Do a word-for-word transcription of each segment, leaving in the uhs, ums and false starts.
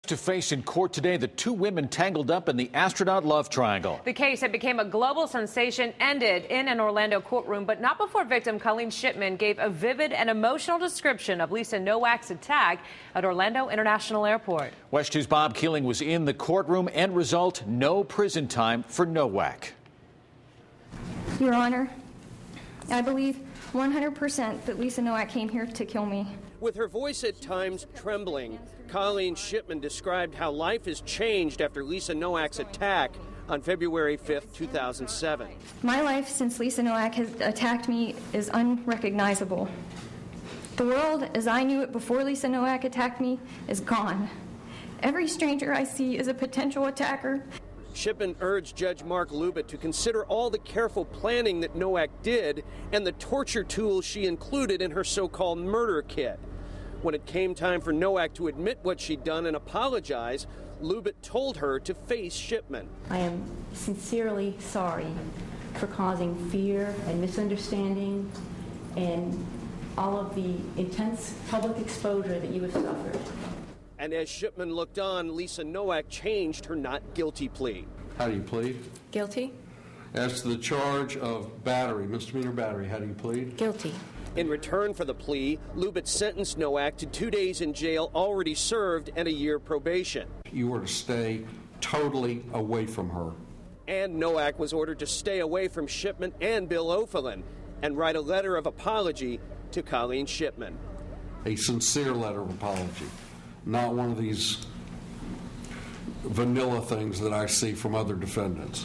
To face in court today, the two women tangled up in the astronaut love triangle. The case that became a global sensation ended in an Orlando courtroom, but not before victim Colleen Shipman gave a vivid and emotional description of Lisa Nowak's attack at Orlando International Airport. West two's Bob Keeling was in the courtroom. End result, no prison time for Nowak. Your Honor, I believe one hundred percent that Lisa Nowak came here to kill me. With her voice at times trembling, Colleen Shipman described how life has changed after Lisa Nowak's attack on February fifth, two thousand seven. My life since Lisa Nowak has attacked me is unrecognizable. The world as I knew it before Lisa Nowak attacked me is gone. Every stranger I see is a potential attacker. Shipman urged Judge Mark Lubit to consider all the careful planning that Nowak did and the torture tools she included in her so-called murder kit. When it came time for Nowak to admit what she'd done and apologize, Lubit told her to face Shipman. I am sincerely sorry for causing fear and misunderstanding and all of the intense public exposure that you have suffered. And as Shipman looked on, Lisa Nowak changed her not guilty plea. How do you plead? Guilty. As to the charge of battery, misdemeanor battery, how do you plead? Guilty. In return for the plea, Lubit sentenced Nowak to two days in jail already served and a year probation. You were to stay totally away from her. And Nowak was ordered to stay away from Shipman and Bill O'Fallon and write a letter of apology to Colleen Shipman. A sincere letter of apology, not one of these vanilla things that I see from other defendants.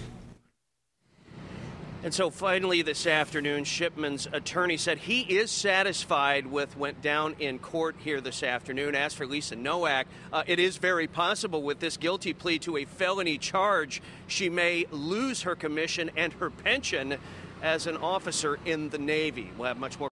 And so finally this afternoon, Shipman's attorney said he is satisfied with what went down in court here this afternoon. As for Lisa Nowak, uh, it is very possible with this guilty plea to a felony charge, she may lose her commission and her pension as an officer in the Navy. We'll have much more.